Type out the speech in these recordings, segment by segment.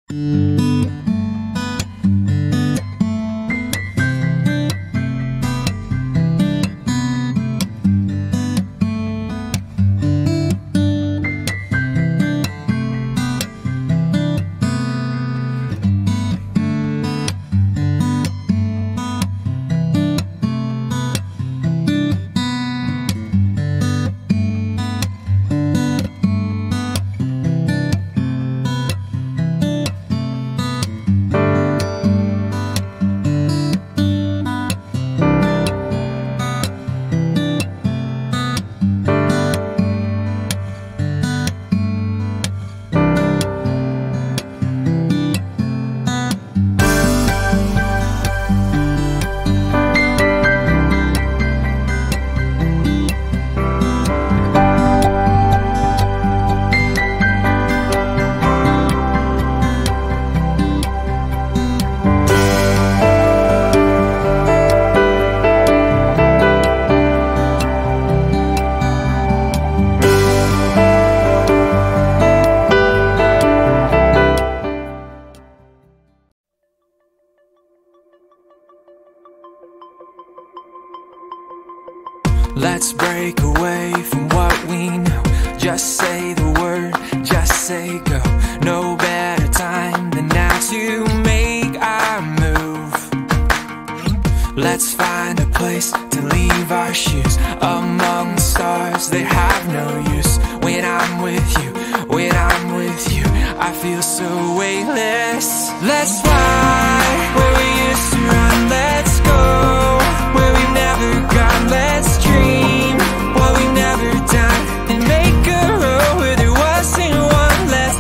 Let's break away from what we know. Just say the word, just say go. No better time than now to make our move. Let's find a place to leave our shoes among the stars that have no use. When I'm with you, when I'm with you, I feel so weightless. Let's fly where we used to run. Let's go where we've never gone. Let's dream what we've never done and make a road where there wasn't one. Let's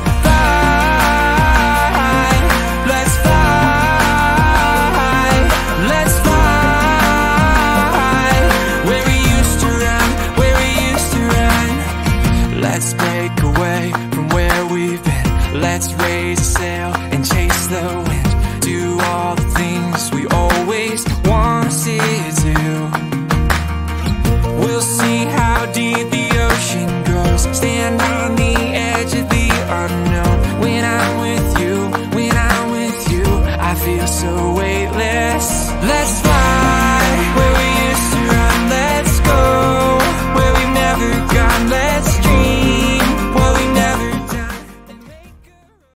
fly, let's fly, let's fly where we used to run, where we used to run. Let's break away from where we've been. Let's raise a sail and chase the wind. Do all the things we always wanted to. We'll see how deep the ocean goes. Stand on the edge of the unknown. When I'm with you, when I'm with you, I feel so weightless. Let's fly where